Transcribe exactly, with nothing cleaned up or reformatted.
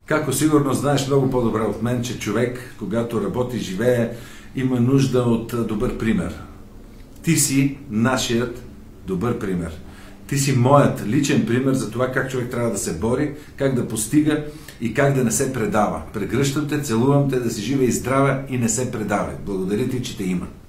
Како сигурно знаеш много по-добре от мен, че човек, когато работи и живее, има нужда от добър пример. Ти си нашият добър пример. Ти си моят личен пример за това как човек трябва да се бори, как да постига и как да не се предава. Прегръщам те, целувам те, да си жива и здрава и не се предавай. Благодаря ти, че те има.